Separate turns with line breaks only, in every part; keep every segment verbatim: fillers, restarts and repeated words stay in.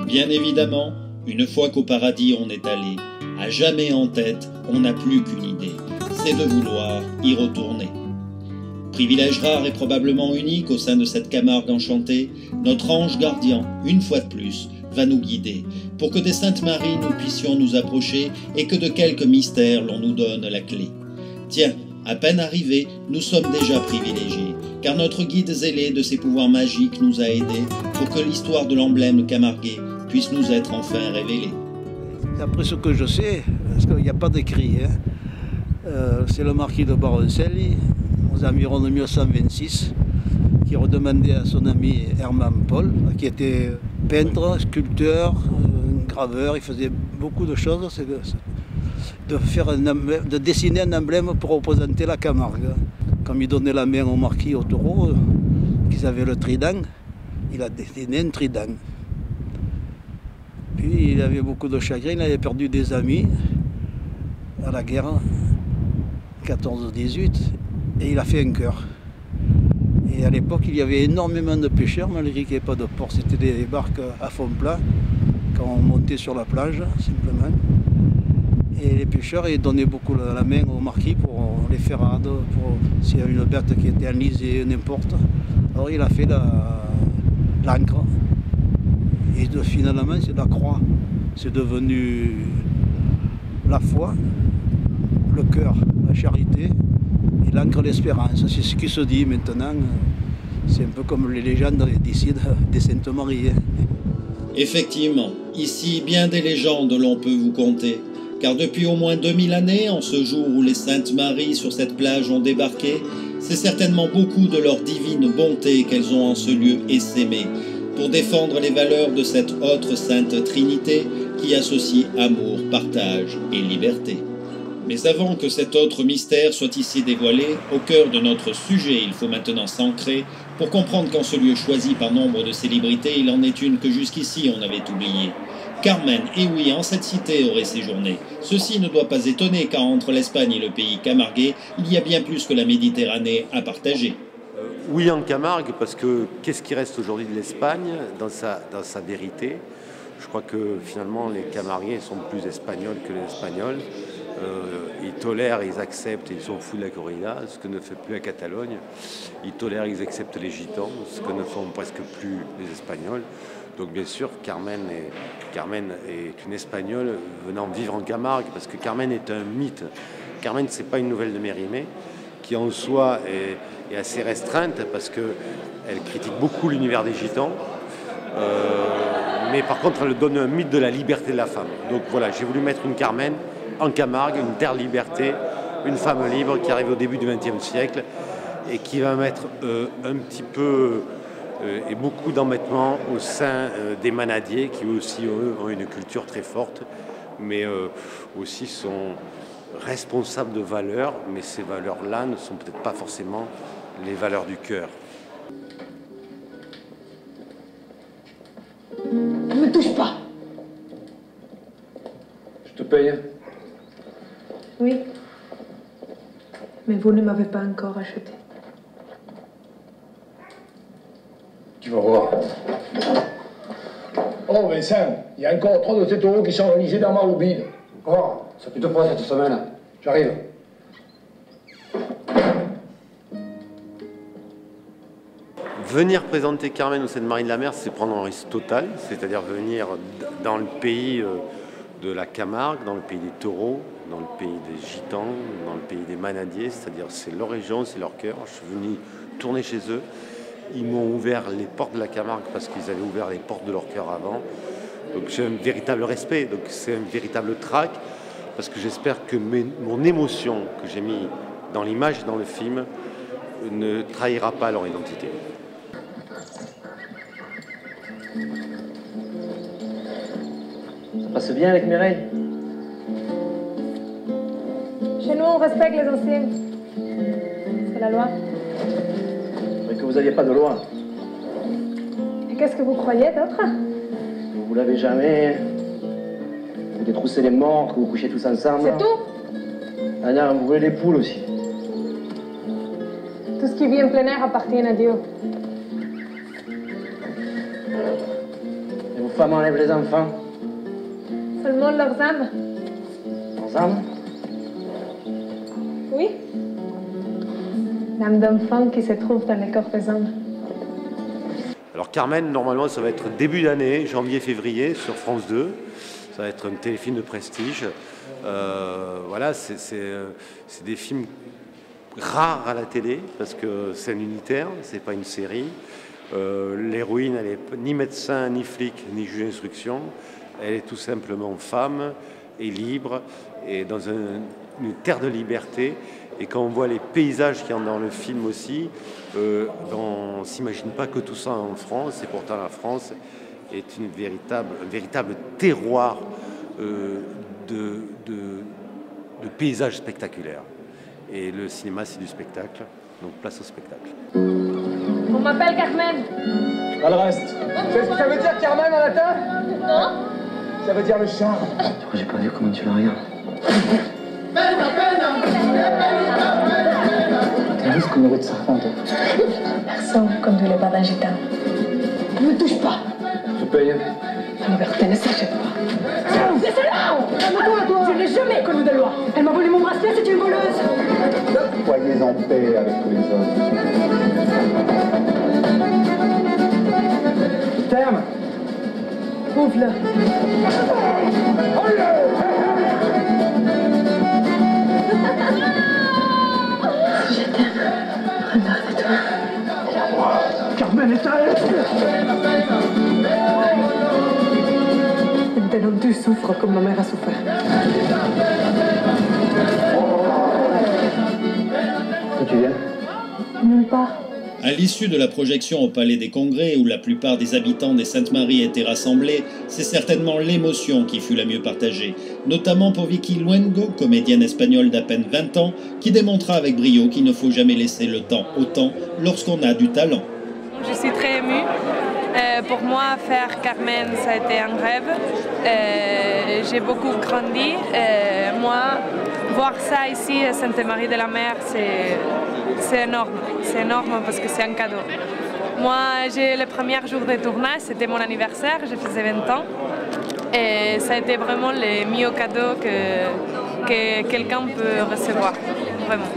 Bien évidemment, une fois qu'au paradis on est allé, à jamais en tête, on n'a plus qu'une idée, c'est de vouloir y retourner. Privilège rare et probablement unique au sein de cette Camargue enchantée, notre ange gardien, une fois de plus, va nous guider, pour que des Saintes Maries nous puissions nous approcher et que de quelques mystères l'on nous donne la clé. Tiens, à peine arrivés, nous sommes déjà privilégiés, car notre guide zélé de ses pouvoirs magiques nous a aidés pour que l'histoire de l'emblème camarguais puisse nous être enfin révélée.
D'après ce que je sais, parce qu'il n'y a pas d'écrit, hein, euh, c'est le marquis de Baroncelli, aux environs de mille neuf cent vingt-six, qui redemandait à son ami Hermann Paul, qui était peintre, sculpteur, euh, graveur, il faisait beaucoup de choses, c'est de, de, faire un emblème, de dessiner un emblème pour représenter la Camargue. Comme il donnait la main au marquis, au taureau, euh, qu'ils avaient le trident, il a dessiné un trident. Puis il avait beaucoup de chagrin, il avait perdu des amis à la guerre, quatorze dix-huit, et il a fait un cœur. Et à l'époque, il y avait énormément de pêcheurs, malgré qu'il n'y avait pas de port. C'était des barques à fond plat, quand on montait sur la plage, simplement. Et les pêcheurs, ils donnaient beaucoup la main au marquis pour les ferrades, pour s'il y avait une bête qui était enlisée, n'importe. Alors il a fait l'ancre. Et de, finalement, c'est la croix. C'est devenu la foi, le cœur, la charité. Et l'ancre l'espérance, c'est ce qui se dit maintenant. C'est un peu comme les légendes d'ici des Saintes Maries.
Effectivement, ici, bien des légendes l'on peut vous conter. Car depuis au moins deux mille années, en ce jour où les Saintes Maries sur cette plage ont débarqué, c'est certainement beaucoup de leur divine bonté qu'elles ont en ce lieu essaimé, pour défendre les valeurs de cette autre Sainte Trinité qui associe amour, partage et liberté. Mais avant que cet autre mystère soit ici dévoilé, au cœur de notre sujet, il faut maintenant s'ancrer pour comprendre qu'en ce lieu choisi par nombre de célébrités, il en est une que jusqu'ici on avait oubliée. Carmen, et oui, en cette cité aurait séjourné. Ceci ne doit pas étonner, car entre l'Espagne et le pays camarguais, il y a bien plus que la Méditerranée à partager.
Euh, oui, en Camargue, parce que qu'est-ce qui reste aujourd'hui de l'Espagne dans sa, dans sa vérité? Je crois que finalement, les Camarguais sont plus espagnols que les Espagnols. Euh, ils tolèrent, ils acceptent, ils sont fous de la corrida, ce que ne fait plus la Catalogne. Ils tolèrent, ils acceptent les Gitans, ce que ne font presque plus les Espagnols. Donc bien sûr, Carmen est, Carmen est une Espagnole venant vivre en Camargue, parce que Carmen est un mythe. Carmen, c'est pas une nouvelle de Mérimée, qui en soi est, est assez restreinte, parce qu'elle critique beaucoup l'univers des Gitans. Euh, mais par contre, elle donne un mythe de la liberté de la femme. Donc voilà, j'ai voulu mettre une Carmen en Camargue, une terre liberté, une femme libre qui arrive au début du vingtième siècle et qui va mettre euh, un petit peu euh, et beaucoup d'embêtements au sein euh, des manadiers qui aussi eux, ont une culture très forte, mais euh, aussi sont responsables de valeurs, mais ces valeurs-là ne sont peut-être pas forcément les valeurs du cœur.
Ne me touche pas.
Je te paye.
Oui, mais vous ne m'avez pas encore acheté.
Tu vas voir. Oh Vincent, il y a encore trois de ces taureaux qui sont enlisés dans ma bobine. Encore? Ça fait deux fois cette semaine. J'arrive.
Venir présenter Carmen au Sainte Marie de la Mer, c'est prendre un risque total, c'est-à-dire venir dans le pays de la Camargue, dans le pays des taureaux, dans le pays des gitans, dans le pays des manadiers, c'est-à-dire c'est leur région, c'est leur cœur. Je suis venu tourner chez eux. Ils m'ont ouvert les portes de la Camargue parce qu'ils avaient ouvert les portes de leur cœur avant. Donc j'ai un véritable respect, donc c'est un véritable trac, parce que j'espère que mes, mon émotion que j'ai mis dans l'image et dans le film ne trahira pas leur identité.
Ça passe bien avec Mireille?
Chez nous, on respecte les anciens. C'est la loi.
Mais que vous n'aviez pas de loi.
Et qu'est-ce que vous croyez d'autre?
Vous l'avez jamais. Vous détroussez les morts, que vous couchez tous ensemble.
C'est tout?
Ah non, vous voulez les poules aussi.
Tout ce qui vit en plein air appartient à Dieu.
femmes enlèvent les enfants?
Seulement leurs âmes.
Leurs âmes?
Oui. L'âme d'enfant qui se trouve dans les corps des hommes.
Alors Carmen, normalement, ça va être début d'année, janvier-février, sur France deux. Ça va être un téléfilm de prestige. Euh, voilà, c'est des films rares à la télé, parce que c'est un unitaire, c'est pas une série. Euh, L'héroïne, elle n'est ni médecin, ni flic, ni juge d'instruction. Elle est tout simplement femme et libre, et dans un, une terre de liberté. Et quand on voit les paysages qu'il y a dans le film aussi, euh, on ne s'imagine pas que tout ça en France, et pourtant la France est une véritable, un véritable terroir euh, de, de, de paysages spectaculaires. Et le cinéma, c'est du spectacle, donc place au spectacle.
On m'appelle Carmen.
Pas le reste. C'est ce que ça veut dire, Carmen, en latin?
Non.
Ça veut dire le charme.
J'ai pas vu comment tu la regardes. T'as vu ce qu'on aurait de serpent, toi?
Personne conduit les pas d'un gitan.
Ne me touche pas.
Je paye.
La liberté ne s'achète pas. Laissez-la! Calme-toi, toi! Je n'ai jamais connu de loi. Elle m'a volé mon bracelet, c'est une voleuse.
Soyez en paix avec tous les hommes. Terme.
Ouvre-le.
Je t'aime. Regarde-toi.
Carmen est à elle.
Maintenant, tu souffres comme ma mère a souffert.
D'où tu viens?
Nulle part.
À l'issue de la projection au Palais des Congrès, où la plupart des habitants des Saintes-Maries étaient rassemblés, c'est certainement l'émotion qui fut la mieux partagée, notamment pour Vicky Luengo, comédienne espagnole d'à peine vingt ans, qui démontra avec brio qu'il ne faut jamais laisser le temps au temps lorsqu'on a du talent.
Je suis très émue. Euh, pour moi, faire Carmen, ça a été un rêve. Euh, J'ai beaucoup grandi. Euh, moi, voir ça ici à Sainte-Marie-de-la-Mer, c'est énorme. C'est énorme parce que c'est un cadeau. Moi, j'ai le premier jour de tournage, c'était mon anniversaire, je faisais vingt ans. Et ça a été vraiment le mieux cadeau que, que quelqu'un peut recevoir. Vraiment.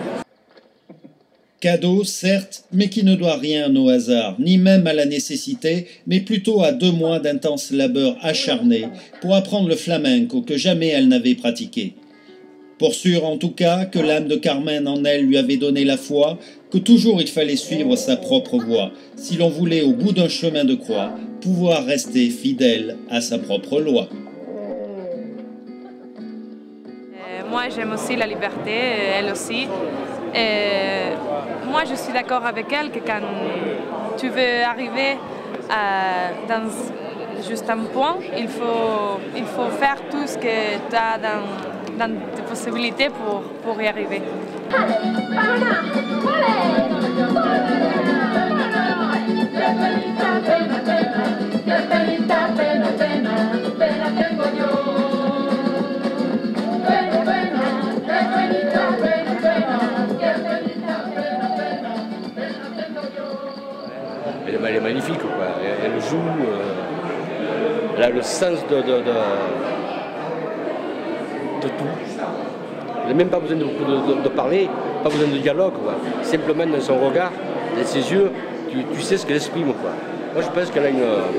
Cadeau, certes, mais qui ne doit rien au hasard, ni même à la nécessité, mais plutôt à deux mois d'intense labeur acharné pour apprendre le flamenco que jamais elle n'avait pratiqué. Pour sûr en tout cas que l'âme de Carmen en elle lui avait donné la foi, que toujours il fallait suivre sa propre voie, si l'on voulait au bout d'un chemin de croix, pouvoir rester fidèle à sa propre loi.
Euh, moi j'aime aussi la liberté, elle aussi. Et moi, je suis d'accord avec elle que quand tu veux arriver à, dans juste un point, il faut, il faut faire tout ce que tu as dans, dans tes possibilités pour, pour y arriver.
Elle est magnifique, quoi. Elle, elle joue, euh, elle a le sens de, de, de, de tout. Elle n'a même pas besoin de, de, de parler, pas besoin de dialogue, quoi. Simplement dans son regard, dans ses yeux, tu, tu sais ce qu'elle exprime, quoi. Moi, je pense qu'elle a une,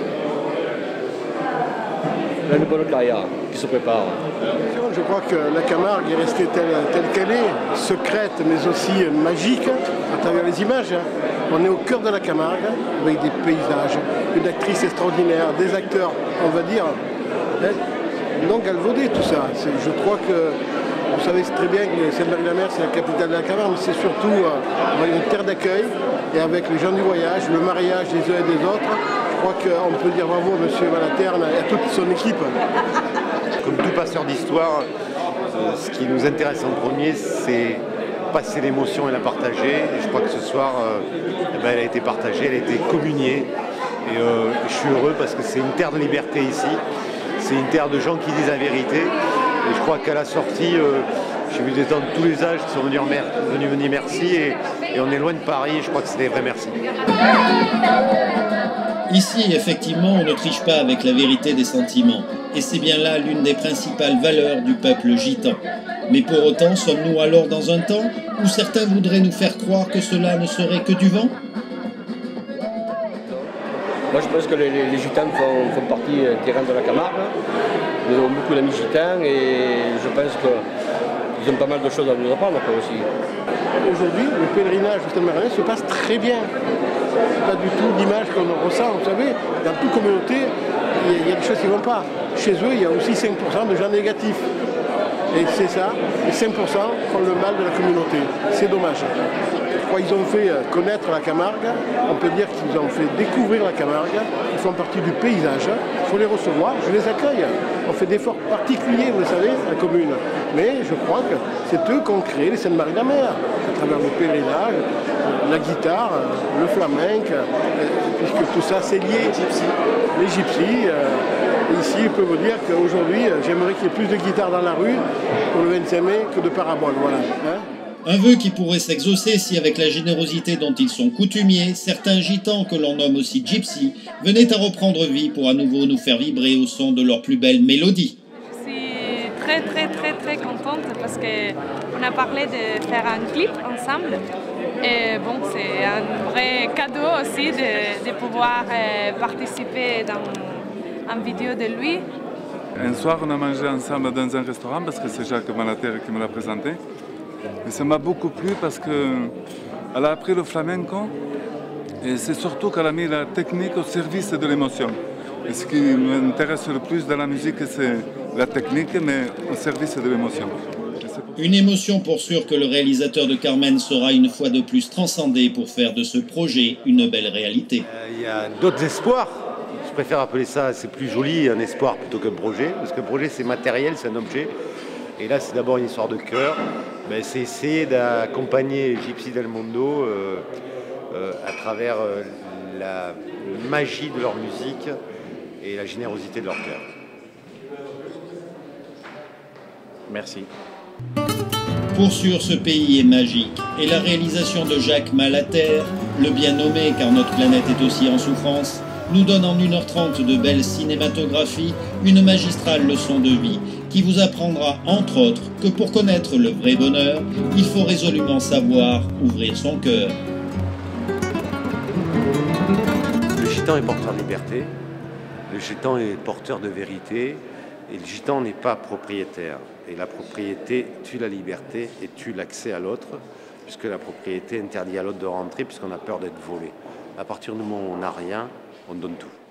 elle a une bonne carrière qui se prépare.
Je crois que la Camargue est restée telle telle qu'elle est, secrète mais aussi magique à travers les images. On est au cœur de la Camargue, avec des paysages, une actrice extraordinaire, des acteurs, on va dire, non galvaudés tout ça. Je crois que, vous savez très bien que Sainte-Marie-la-Mer, c'est la capitale de la Camargue, mais c'est surtout euh, une terre d'accueil, et avec les gens du voyage, le mariage des uns et des autres, je crois qu'on peut dire bravo à M. Valaterne et à toute son équipe.
Comme tout passeur d'histoire, euh, ce qui nous intéresse en premier, c'est passer l'émotion et la partager. Et je crois que ce soir, euh, eh ben, elle a été partagée, elle a été communiée. Et euh, je suis heureux parce que c'est une terre de liberté ici. C'est une terre de gens qui disent la vérité. Et je crois qu'à la sortie, euh, j'ai vu des gens de tous les âges qui sont venus, venus venir merci. Et, et on est loin de Paris, je crois que c'est des vrais merci.
Ici, effectivement, on ne triche pas avec la vérité des sentiments. Et c'est bien là l'une des principales valeurs du peuple gitan. Mais pour autant, sommes-nous alors dans un temps où certains voudraient nous faire croire que cela ne serait que du vent?
Moi je pense que les, les, les gitans font, font partie intégrante de la Camargue. Nous avons beaucoup d'amis gitans et je pense qu'ils ont pas mal de choses à nous apprendre aussi.
Aujourd'hui, le pèlerinage au Stade Marie se passe très bien. Pas du tout l'image qu'on ressent, vous savez, dans toute communauté, il y, y a des choses qui ne vont pas. Chez eux, il y a aussi cinq pour cent de gens négatifs. Et c'est ça, les cinq pour cent font le mal de la communauté. C'est dommage. Quand ils ont fait connaître la Camargue, on peut dire qu'ils ont fait découvrir la Camargue, ils font partie du paysage, il faut les recevoir, je les accueille. On fait des efforts particuliers, vous le savez, la commune. Mais je crois que c'est eux qui ont créé les Sainte-Marie-de-la-Mer, à travers le pèlerinage, la guitare, le flamenc, puisque tout ça c'est lié. Les gypsies. Et ici, je peux vous dire qu'aujourd'hui, j'aimerais qu'il y ait plus de guitares dans la rue pour le vingt-cinq mai que de paraboles. Voilà. Hein?
Un vœu qui pourrait s'exaucer si, avec la générosité dont ils sont coutumiers, certains gitans, que l'on nomme aussi gypsies, venaient à reprendre vie pour à nouveau nous faire vibrer au son de leur plus belle mélodie.
Je suis très très très très contente parce qu'on a parlé de faire un clip ensemble. Et bon, c'est un vrai cadeau aussi de, de pouvoir euh, participer dans une vidéo de lui.
Un soir, on a mangé ensemble dans un restaurant parce que c'est Jacques Malater qui me l'a présenté. Et ça m'a beaucoup plu parce qu'elle a appris le flamenco et c'est surtout qu'elle a mis la technique au service de l'émotion. Et ce qui m'intéresse le plus dans la musique, c'est la technique, mais au service de l'émotion.
Une émotion pour sûr que le réalisateur de Carmen sera une fois de plus transcendé pour faire de ce projet une belle réalité.
Il y a d'autres espoirs. Je préfère appeler ça, c'est plus joli, un espoir plutôt qu'un projet, parce qu'un projet c'est matériel, c'est un objet. Et là c'est d'abord une histoire de cœur, ben, c'est essayer d'accompagner Gypsy del Mondo euh, euh, à travers euh, la magie de leur musique et la générosité de leur cœur.
Merci.
Pour sûr, ce pays est magique, et la réalisation de Jacques Malater, le bien nommé car notre planète est aussi en souffrance, nous donne en une heure trente de belle cinématographie une magistrale leçon de vie qui vous apprendra entre autres que pour connaître le vrai bonheur, il faut résolument savoir ouvrir son cœur.
Le gitan est porteur de liberté, le gitan est porteur de vérité, et le gitan n'est pas propriétaire. Et la propriété tue la liberté et tue l'accès à l'autre, puisque la propriété interdit à l'autre de rentrer, puisqu'on a peur d'être volé. À partir du moment où on n'a rien, on donne tout.